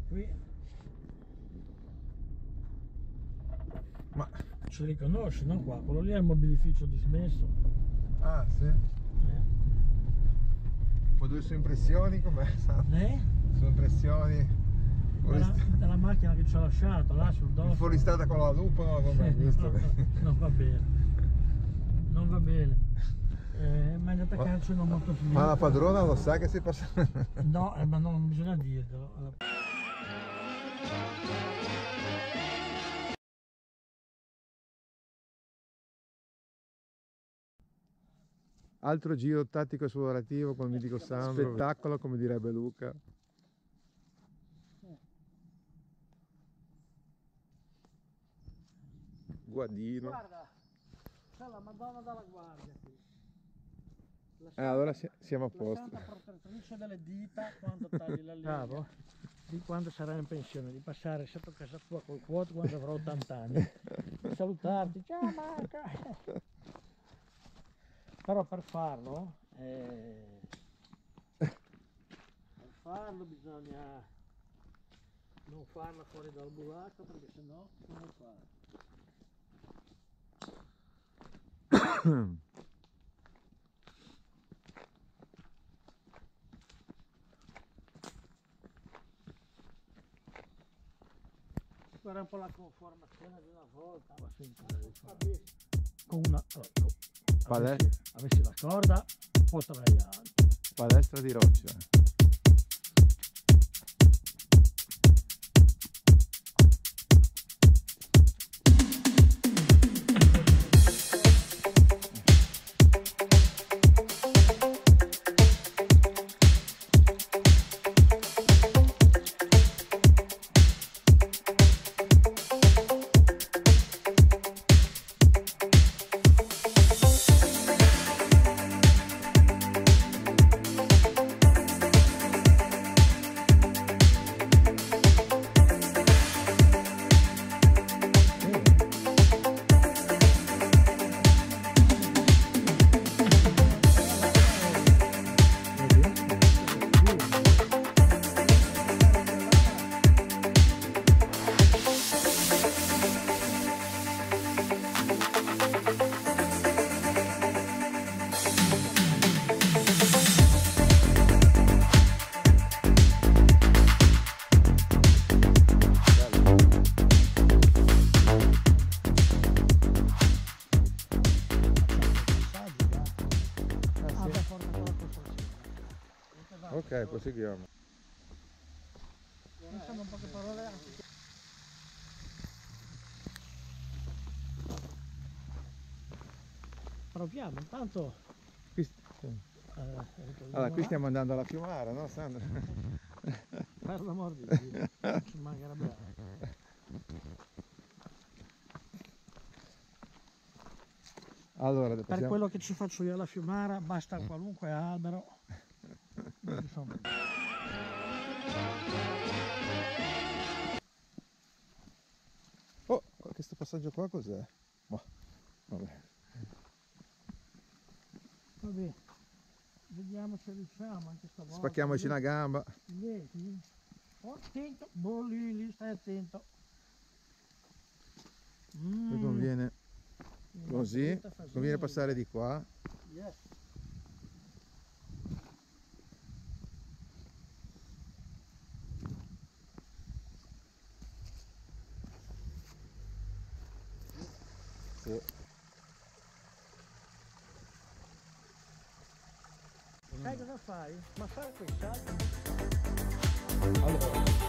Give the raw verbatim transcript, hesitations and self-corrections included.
qui. Ma ci riconosci, no? Qua, quello lì è il mobilificio dismesso. ah sì? Eh? Ma due sue impressioni com'è? Eh? Sue impressioni Della, della macchina che ci ha lasciato là sul dosso. fuori strada con la lupa non l'avevo mai visto. No, non va bene, non va bene. Eh, è meglio attaccarci una motocicletta. Ma la padrona lo sa che si passa? No, eh, ma non bisogna dirlo. Altro giro tattico esplorativo con il mitico Sandro, spettacolo come direbbe Luca. Guadino. Guarda, c'è la Madonna della Guardia qui. Eh, allora siamo a posto. La santa protettrice delle dita quando tagli la linea. Bravo. Di quando sarai in pensione, di passare sotto casa tua col quote quando avrò ottanta anni. Di salutarti, ciao Marco. Però per farlo, eh, per farlo bisogna non farla fuori dal buracco perché sennò come fare? Guarda un po' la conformazione di una volta, ma sempre con una avessi, avessi la corda potrei anche. Palestra di roccia. Ok, proseguiamo. Diciamo un poche parole anche. Proviamo, intanto. Qui, Eh, allora, qui stiamo andando alla Fiumara, no Sandro? Per l'amor di Dio, non ci mancherebbe altro. Allora, per possiamo... quello che ci faccio io alla Fiumara basta qualunque albero. Insomma. Oh, questo passaggio qua cos'è? Oh, vabbè. Vabbè, vediamo se riusciamo anche stavolta. Spacchiamoci una gamba. Vedi? Oh, attento, boh, lì, lì, stai attento. Mm. Mi conviene così, conviene passare di qua. Yes. Sì. Sai cosa fai? Ma fai quei salti. Allora.